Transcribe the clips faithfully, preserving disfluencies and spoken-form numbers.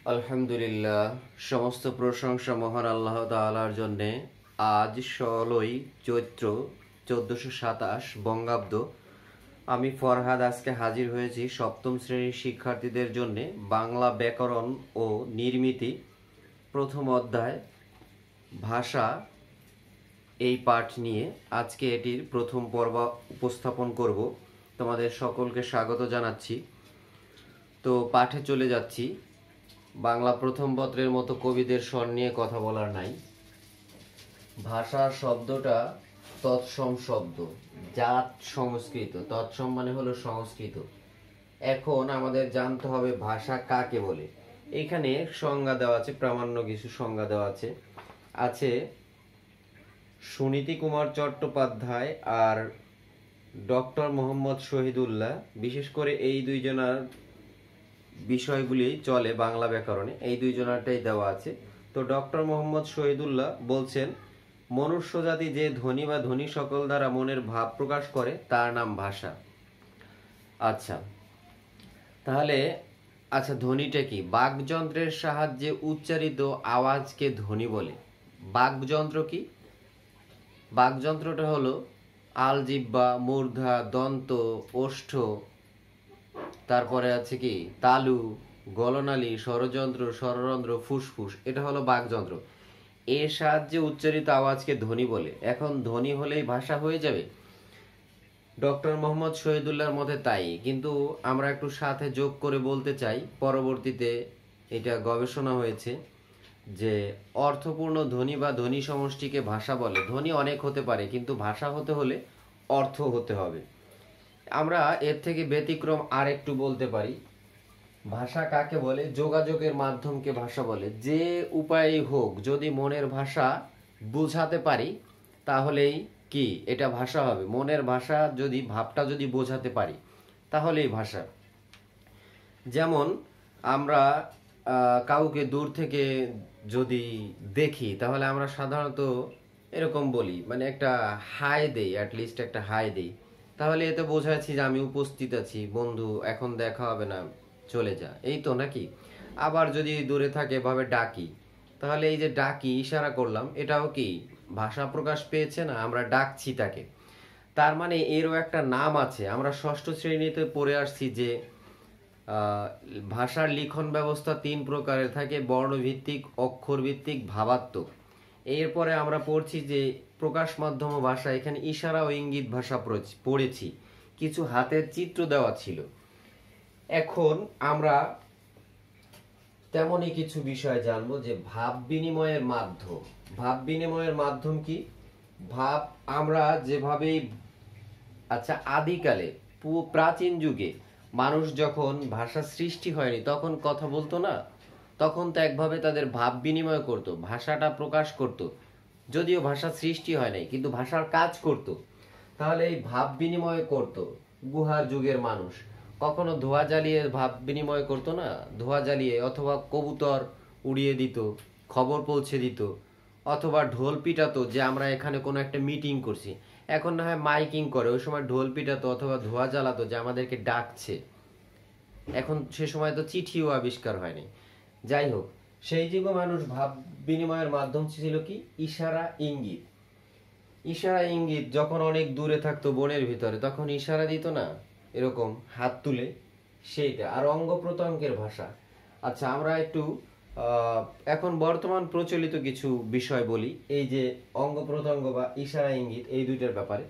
আলহামদুলিল্লাহ, সমস্ত প্রশংসা মহান আল্লাহ তাআলার জন্যে। আজ ষোলোই চৈত্র চোদ্দোশো সাতাশ বঙ্গাব্দ। আমি ফরহাদ আজকে হাজির হয়েছি সপ্তম শ্রেণীর শিক্ষার্থীদের জন্যে বাংলা ব্যাকরণ ও নির্মিতি প্রথম অধ্যায় ভাষা এই পাঠ নিয়ে আজকে এটির প্রথম পর্ব উপস্থাপন করব। তোমাদের সকলকে স্বাগত জানাচ্ছি। তো পাঠে চলে যাচ্ছি। বাংলা প্রথম পত্রের মতো কবিদের স্বর নিয়ে কথা বলার নাই। ভাষা শব্দটা তৎসম শব্দ, জাত সংস্কৃত। তৎসম মানে হলো সংস্কৃত। এখন আমাদের জানতে হবে ভাষা কাকে বলে। এখানে সংজ্ঞা দেওয়া আছে, প্রামাণ্য কিছু সংজ্ঞা দেওয়া আছে আছে সুনীতি কুমার চট্টোপাধ্যায় আর ডক্টর মোহাম্মদ শহীদুল্লাহ, বিশেষ করে এই দুইজনার বিষয়গুলি চলে বাংলা ব্যাকরণে, এই দুইজনারটাই দেওয়া আছে। তো ডক্টর মোহাম্মদ শহীদুল্লাহ বলছেন, মনুষ্য জাতি যে ধ্বনি বা ধ্বনি সকল দ্বারা মনের ভাব প্রকাশ করে তার নাম ভাষা। আচ্ছা, তাহলে আচ্ছা ধ্বনিটা কি? বাকযন্ত্রের সাহায্যে উচ্চারিত আওয়াজকে ধ্বনি বলে। বাকযন্ত্র কি? বাকযন্ত্রটা হলো আলজিহ্বা, মূর্ধা, দন্ত, ওষ্ঠ, তারপরে আছে কি তালু, গলনালী, স্বরযন্ত্র, স্বররন্ধ্র, ফুসফুস। এটা হলো বাকযন্ত্র। এর সাহায্যে উচ্চারিত আওয়াজকে ধ্বনি বলে। এখন ধ্বনি হলেই ভাষা হয়ে যাবে? ডক্টর মোহাম্মদ শহীদুল্লাহর মতে তাই, কিন্তু আমরা একটু সাথে যোগ করে বলতে চাই, পরবর্তীতে এটা গবেষণা হয়েছে যে অর্থপূর্ণ ধ্বনি বা ধ্বনি সমষ্টিকে ভাষা বলে। ধ্বনি অনেক হতে পারে, কিন্তু ভাষা হতে হলে অর্থ হতে হবে। আমরা এর থেকে ব্যতিক্রম আর একটু বলতে পারি। ভাষা কাকে বলে? যোগাযোগের মাধ্যমকে ভাষা বলে। যে উপায়ে হোক যদি মনের ভাষা বোঝাতে পারি তাহলেই কি এটা ভাষা হবে। মনের ভাষা যদি, ভাবটা যদি বোঝাতে পারি তাহলেই ভাষা। যেমন আমরা কাউকে দূর থেকে যদি দেখি তাহলে আমরা সাধারণত এরকম বলি, মানে একটা হাই দেই, অ্যাটলিস্ট একটা হাই দেই, তাহলে এতে বোঝাচ্ছি যে আমি উপস্থিত আছি, বন্ধু এখন দেখা হবে না, চলে যা, এই তো নাকি? আবার যদি দূরে থাকে এভাবে ডাকি, তাহলে এই যে ডাকি, ইশারা করলাম, এটাও কি ভাষা প্রকাশ পেয়েছে না? আমরা ডাকছি তাকে। তার মানে এরও একটা নাম আছে। আমরা ষষ্ঠ শ্রেণীতে পড়ে আসছি যে ভাষার লিখন ব্যবস্থা তিন প্রকারের থাকে: বর্ণভিত্তিক, অক্ষরভিত্তিক, ভাবাত্মক। এরপরে আমরা পড়ছি যে প্রকাশ মাধ্যম ভাষা, এখানে ইশারা ও ইঙ্গিত ভাষা পড়েছি, কিছু হাতের চিত্র দেওয়া ছিল। এখন আমরা তেমনই কিছু বিষয় জানবো যে ভাব বিনিময়ের মাধ্যম। ভাব বিনিময়ের মাধ্যম কি? ভাব আমরা যেভাবেই, আচ্ছা আদিকালে প্রাচীন যুগে মানুষ যখন ভাষা সৃষ্টি হয়নি তখন কথা বলতো না, তখন তো একভাবে তাদের ভাব বিনিময় করত, ভাষাটা প্রকাশ করত। যদিও ভাষা সৃষ্টি হয় নাই, কিন্তু ভাষার কাজ করত। তাহলে এই ভাব বিনিময় করত গুহার যুগের মানুষ। কখনো ধোঁয়া জ্বালিয়ে ভাব বিনিময় করতো না? ধোঁয়া জ্বালিয়ে, অথবা কবুতর উড়িয়ে দিত, খবর পৌঁছে দিত, অথবা ঢোল পিটাতো যে আমরা এখানে কোনো একটা মিটিং করছি। এখন না হয় মাইকিং করে, ওই সময় ঢোল পিটাতো অথবা ধোঁয়া জ্বালাতো যে আমাদেরকে ডাকছে। এখন সে সময় তো চিঠিও আবিষ্কার হয়নি। যাই হোক, সেই যুগে মানুষ ভাব বিনিময়ের মাধ্যম ছিল কি? ইশারা, ইঙ্গিত। ইশারা ইঙ্গিত, যখন অনেক দূরে থাকতো বনের ভিতরে, তখন ইশারা দিত না, এরকম হাত তুলে, সেইটা। আর অঙ্গ প্রত্যঙ্গের ভাষা। আচ্ছা, আমরা একটু এখন বর্তমান প্রচলিত কিছু বিষয় বলি, এই যে অঙ্গ প্রত্যঙ্গ বা ইশারা ইঙ্গিত, এই দুইটার ব্যাপারে।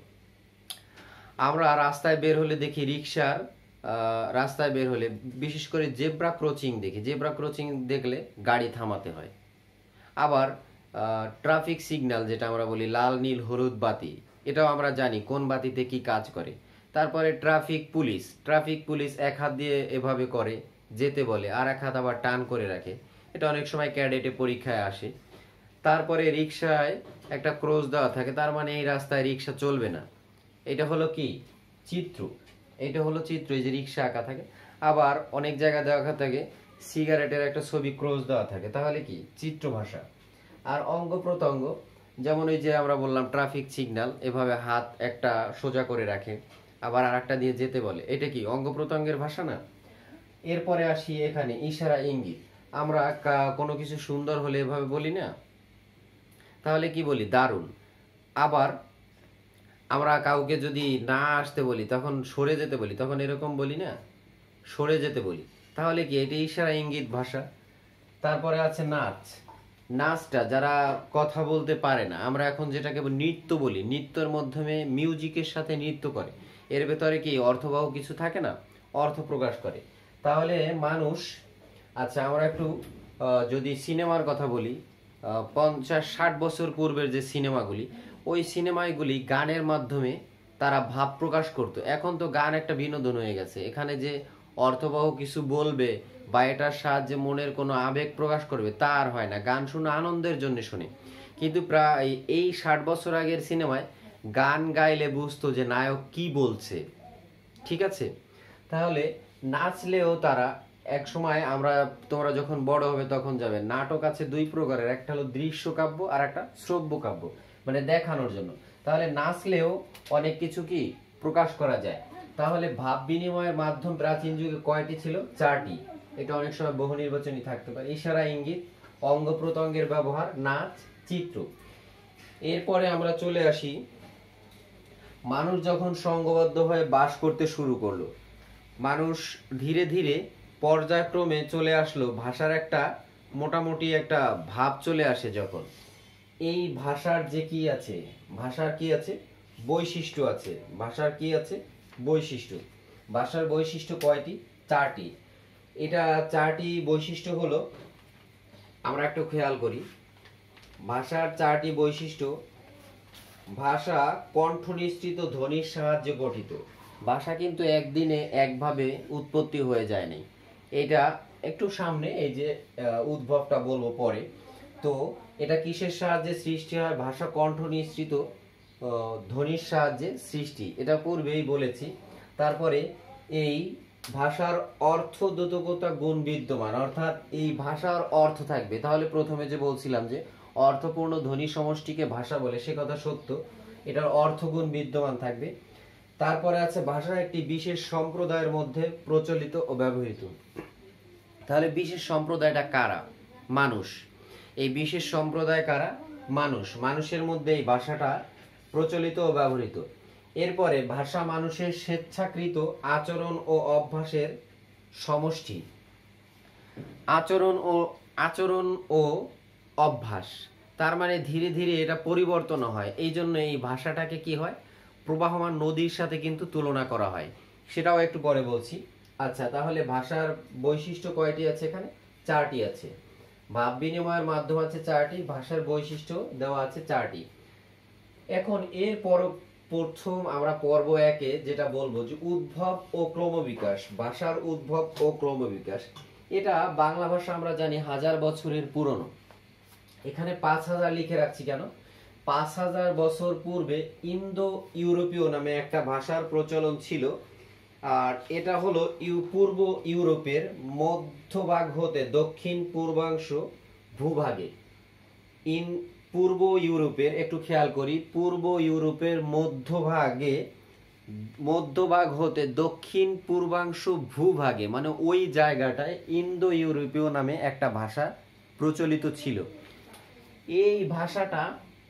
আমরা রাস্তায় বের হলে দেখি, রিক্সার রাস্তায় বের হলে বিশেষ করে জেব্রা ক্রসিং দেখি, জেব্রা ক্রসিং দেখলে গাড়ি থামাতে হয়। আবার ট্রাফিক সিগন্যাল যেটা আমরা বলি, লাল নীল হলুদ বাতি, এটাও আমরা জানি কোন বাতিতে কি কাজ করে। তারপরে ট্রাফিক পুলিশ, ট্রাফিক পুলিশ এক হাত দিয়ে এভাবে করে যেতে বলে, আর এক হাত আবার টান করে রাখে। এটা অনেক সময় ক্যাডেটে পরীক্ষায় আসে। তারপরে রিক্সায় একটা ক্রস দেওয়া থাকে, তার মানে এই রাস্তায় রিক্সা চলবে না। এটা হলো কি? চিত্র। এটা হলো চিত্র, এই যে রিক্সা আঁকা থাকে। আবার অনেক জায়গায় দেওয়া থাকে সিগারেটের একটা ছবি ক্রস দেওয়া থাকে, তাহলে কি? চিত্র ভাষা। আর অঙ্গ প্রত্যঙ্গ, যেমন ওই যে আমরা বললাম ট্রাফিক সিগন্যাল, এভাবে হাত একটা সোজা করে রাখে, আবার আর একটা দিয়ে যেতে বলে, এটা কি? অঙ্গ প্রত্যঙ্গের ভাষা না? এরপরে আসি এখানে ইশারা ইঙ্গিত। আমরা কোনো কিছু সুন্দর হলে এভাবে বলি না, তাহলে কি বলি? দারুণ। আবার আমরা কাউকে যদি না আসতে বলি, তখন সরে যেতে বলি, তখন এরকম বলি না, সরে যেতে বলি। তাহলে কি? এটা ইশারা ইঙ্গিত ভাষা। তারপরে আছে নাচ। নাচটা যারা কথা বলতে পারে না, আমরা এখন যেটাকে নৃত্য বলি, নৃত্যের মাধ্যমে মিউজিকের সাথে নৃত্য করে, এর ভেতরে কি অর্থবহ কিছু থাকে না, অর্থ প্রকাশ করে। তাহলে মানুষ, আচ্ছা আমরা একটু যদি সিনেমার কথা বলি, পঞ্চাশ ষাট বছর পূর্বের যে সিনেমাগুলি, ওই সিনেমাগুলি গানের মাধ্যমে তারা ভাব প্রকাশ করতো। এখন তো গান একটা বিনোদন হয়ে গেছে, এখানে যে অর্থবহ কিছু বলবে বা এটার সাহায্যে মনের কোনো আবেগ প্রকাশ করবে তা আর হয় না, গান শুনে আনন্দের জন্য শুনে। কিন্তু প্রায় এই ষাট বছর আগের সিনেমায় গান গাইলে বুঝতো যে নায়ক কি বলছে, ঠিক আছে? তাহলে নাচলেও তারা এক সময়, আমরা তোমরা যখন বড় হবে তখন যাবে, নাটক আছে দুই প্রকারের, একটা হলো দৃশ্য কাব্য আর একটা শ্রব্য কাব্য, মানে দেখানোর জন্য। তাহলে নাচলেও অনেক কিছু কি প্রকাশ করা যায়। তাহলে ভাব বিনিময়ের মাধ্যম প্রাচীন যুগে কয়টি ছিল? চারটি। এটা অনেক সময় বহু নির্বাচনী থাকতে পারে। ইশারা, ইঙ্গিত, অঙ্গ প্রত্যঙ্গের ব্যবহার, নাচ, চিত্র। এরপরে আমরা চলে আসি, মানুষ যখন সংঘবদ্ধ হয়ে বাস করতে শুরু করলো, মানুষ ধীরে ধীরে পর্যায়ক্রমে চলে আসলো ভাষার একটা মোটামুটি একটা ভাব চলে আসে। যখন এই ভাষার যে কি আছে, ভাষার কি আছে? বৈশিষ্ট্য আছে। ভাষার কি আছে? বৈশিষ্ট্য। ভাষার বৈশিষ্ট্য কয়টি? চারটি। এটা চারটি বৈশিষ্ট্য হলো, আমরা একটু খেয়াল করি, ভাষার চারটি বৈশিষ্ট্য। ভাষা কণ্ঠ নিঃসৃত ধ্বনির সাহায্যে গঠিত। ভাষা কিন্তু একদিনে একভাবে উৎপত্তি হয়ে যায় নাই। এটা একটু সামনে এই যে উদ্ভবটা বলবো পরে। তো এটা কিসের সাহায্যে সৃষ্টি হয়? ভাষা কণ্ঠ নিঃসৃত ধ্বনির সাহায্যে সৃষ্টি, এটা পূর্বেই বলেছি। তারপরে এই ভাষার অর্থদ্যোতকতা গুণ বিদ্যমান, অর্থাৎ এই ভাষার অর্থ থাকবে। তাহলে প্রথমে যে বলছিলাম যে অর্থপূর্ণ ধ্বনি সমষ্টিকে ভাষা বলে, সে কথা সত্য, এটার অর্থগুণ বিদ্যমান থাকবে। তারপরে আছে ভাষা একটি বিশেষ সম্প্রদায়ের মধ্যে প্রচলিত ও ব্যবহৃত। তাহলে বিশেষ সম্প্রদায়টা কারা? মানুষ। এই বিশেষ সম্প্রদায় কারা? মানুষ। মানুষের মধ্যে এই ভাষাটা প্রচলিত ও ব্যবহৃত। এরপরে ভাষা মানুষের স্বেচ্ছাকৃত আচরণ ও অভ্যাসের সমষ্টি। আচরণ ও আচরণ ও অভ্যাস, তার মানে ধীরে ধীরে এটা পরিবর্তন হয়। এই জন্য এই ভাষাটাকে কি হয়? প্রবাহমান নদীর সাথে কিন্তু তুলনা করা হয়, সেটাও একটু পরে বলছি। আচ্ছা, তাহলে ভাষার বৈশিষ্ট্য কয়টি আছে? এখানে চারটি আছে। ভাব বিনিময়ের মাধ্যম আছে চারটি, ভাষার বৈশিষ্ট্য দেওয়া আছে চারটি। এখন এর পর প্রথম আমরা পর্ব একে যেটা বলবো যে উদ্ভব ও ক্রমবিকাশ। ভাষার উদ্ভব ও ক্রমবিকাশ, এটা বাংলা ভাষা আমরা জানি হাজার বছরের পুরনো। এখানে পাঁচ হাজার লিখে রাখছি কেন? পাঁচ হাজার বছর পূর্বে ইন্দো ইউরোপীয় নামে একটা ভাষার প্রচলন ছিল। আর এটা হলো পূর্ব ইউরোপের মধ্যভাগ হতে দক্ষিণ পূর্বাংশ ভূভাগে, ইন পূর্ব ইউরোপের, একটু খেয়াল করি, পূর্ব ইউরোপের মধ্যভাগে, মধ্যভাগ হতে দক্ষিণ পূর্বাংশ ভূভাগে, মানে ওই জায়গাটায় ইন্দো ইউরোপীয় নামে একটা ভাষা প্রচলিত ছিল। এই ভাষাটা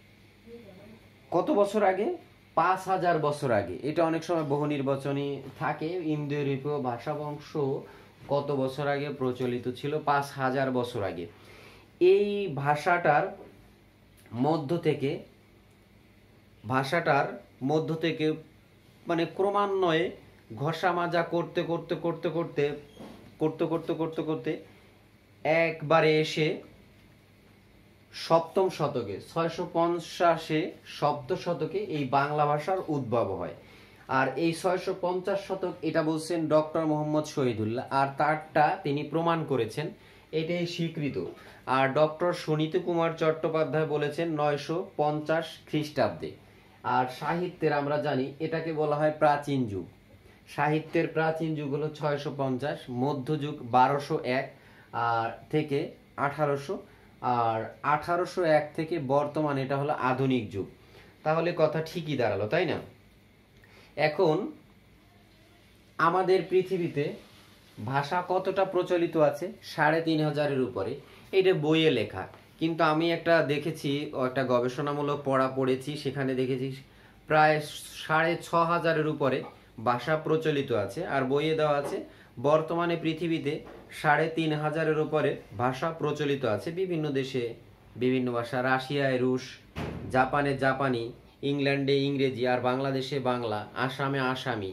কত বছর আগে? পাঁচ হাজার বছর আগে। এটা অনেক সময় বহু নির্বাচনী থাকে। ইন্দো ইউরোপীয় ভাষা বংশ কত বছর আগে প্রচলিত ছিল? পাঁচ হাজার বছর আগে। এই ভাষাটার মধ্য থেকে ভাষাটার মধ্য থেকে মানে ক্রমান্বয়ে ঘষা মাজা করতে করতে করতে করতে করতে করতে করতে করতে একবারে এসে সপ্তম শতকে, ছয়শো পঞ্চাশে সপ্ত শতকে এই বাংলা ভাষার উদ্ভব হয়। আর এই ছয়শো পঞ্চাশ শতক এটা বলছেন ডক্টর মোহাম্মদ শহীদুল্লাহ, আর তারটা তিনি প্রমাণ করেছেন, এটাই স্বীকৃত। আর ডক্টর সুনীত কুমার চট্টোপাধ্যায় বলেছেন নয়শো পঞ্চাশ খ্রিস্টাব্দে। আর সাহিত্যের আমরা জানি এটাকে বলা হয় প্রাচীন যুগ। সাহিত্যের প্রাচীন যুগ হলো ছয়শো পঞ্চাশ, মধ্যযুগ বারোশো এক আর থেকে আঠারোশো, আর আঠারোশো এক থেকে বর্তমান এটা হলো আধুনিক যুগ। তাহলে কথা ঠিকই দাঁড়ালো, তাই না? এখন আমাদের পৃথিবীতে ভাষা কতটা প্রচলিত আছে? সাড়ে তিন হাজারের উপরে। এটা বইয়ে লেখা, কিন্তু আমি একটা দেখেছি, একটা গবেষণামূলক পড়া পড়েছি, সেখানে দেখেছি প্রায় সাড়ে ছ হাজারের উপরে ভাষা প্রচলিত আছে। আর বইয়ে দেওয়া আছে বর্তমানে পৃথিবীতে সাড়ে তিন হাজারের উপরে ভাষা প্রচলিত আছে। বিভিন্ন দেশে বিভিন্ন ভাষা, রাশিয়ায় রুশ, জাপানে জাপানি, ইংল্যান্ডে ইংরেজি, আর বাংলাদেশে বাংলা, আসামে আসামি,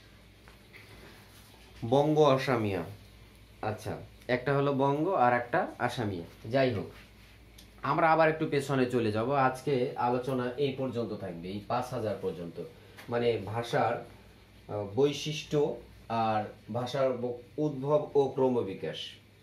বঙ্গ আসামিয়া। আচ্ছা, একটা হলো বঙ্গ আর একটা আসামিয়া। যাই হোক, আমরা আবার একটু পেছনে চলে যাব। আজকে আলোচনা এই পর্যন্ত থাকবে, এই পাঁচ হাজার পর্যন্ত, মানে ভাষার বৈশিষ্ট্য আর ভাষার উদ্ভব ও ক্রমবিকাশ।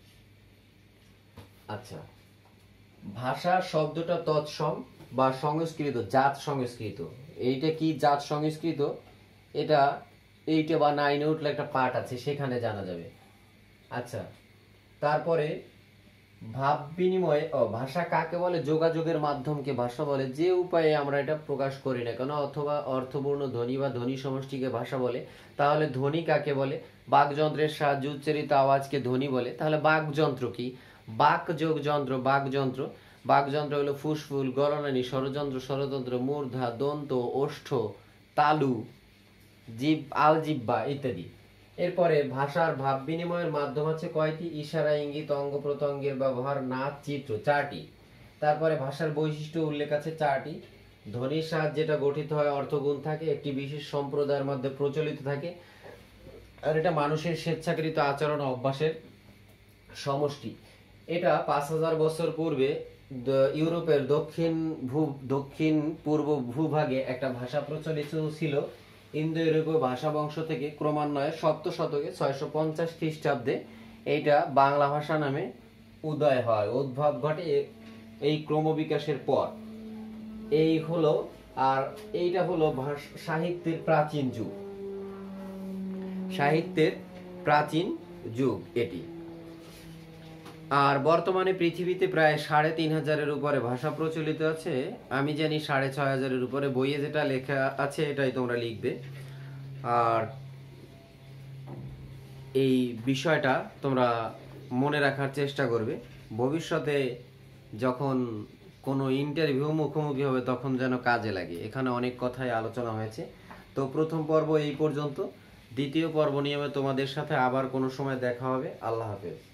আচ্ছা, ভাষা শব্দটা তৎসম বা সংস্কৃত, জাত সংস্কৃত। এইটা কি জাত সংস্কৃত? এটা এইটে বা নাইনে উঠলে একটা পাঠ আছে, সেখানে জানা যাবে। আচ্ছা, তারপরে ভাব বিনিময় ও ভাষা কাকে বলে? যোগাযোগের মাধ্যমকে ভাষা বলে। যে উপায়ে আমরা এটা প্রকাশ করি না কেন, অথবা অর্থপূর্ণ ধ্বনি বা ধ্বনি সমষ্টিকে ভাষা বলে। তাহলে ধ্বনি কাকে বলে? বাকযন্ত্রের সাহায্যে উচ্চারিত আওয়াজকে ধ্বনি বলে। তাহলে বাকযন্ত্র কি? বাক যোগ যন্ত্র, বাকযন্ত্র। বাকযন্ত্র হলো ফুসফুল, গলনানী, স্বরযন্ত্র, স্বরতন্ত্র, মূর্ধা, দন্ত, ওষ্ঠ, তালু, জিভ, আলজিহ্বা ইত্যাদি। এরপরে ভাষার ভাব বিনিময়ের মাধ্যম আছে কয়টি? ইশারা, ইঙ্গিত, অঙ্গ প্রত্যঙ্গের ব্যবহার, নাচ, চিত্র, চারটি। তারপরে ভাষার বৈশিষ্ট্য উল্লেখ আছে চারটি। ধ্বনির সাহায্যে যেটা গঠিত হয়, অর্থগুণ থাকে, একটি বিশেষ সম্প্রদায়ের মধ্যে প্রচলিত থাকে, আর এটা মানুষের স্বেচ্ছাকৃত আচরণ অভ্যাসের সমষ্টি। এটা পাঁচ হাজার বছর পূর্বে ইউরোপের দক্ষিণ ভূ দক্ষিণ পূর্ব ভূভাগে একটা ভাষা প্রচলিত ছিল। ইন্দো ইউরোপীয় ভাষা বংশ থেকে ক্রমান্বয়ে সপ্ত শতকে ছয়শো পঞ্চাশ খ্রিস্টাব্দে এইটা বাংলা ভাষা নামে উদয় হয়, উদ্ভব ঘটে এই ক্রমবিকাশের পর। এই হলো, আর এইটা হলো সাহিত্যের প্রাচীন যুগ, সাহিত্যের প্রাচীন যুগ এটি। আর বর্তমানে পৃথিবীতে প্রায় সাড়ে তিন হাজারের উপরে ভাষা প্রচলিত আছে। আমি জানি সাড়ে ছয় হাজারের উপরে। বইয়ে যেটা লেখা আছে এটাই তোমরা লিখবে। আর এই বিষয়টা তোমরা মনে রাখার চেষ্টা করবে, ভবিষ্যতে যখন কোনো ইন্টারভিউ মুখোমুখি হবে তখন যেন কাজে লাগে। এখানে অনেক কথাই আলোচনা হয়েছে। তো প্রথম পর্ব এই পর্যন্ত। দ্বিতীয় পর্ব নিয়ে তোমাদের সাথে আবার কোনো সময় দেখা হবে। আল্লাহ হাফেজ।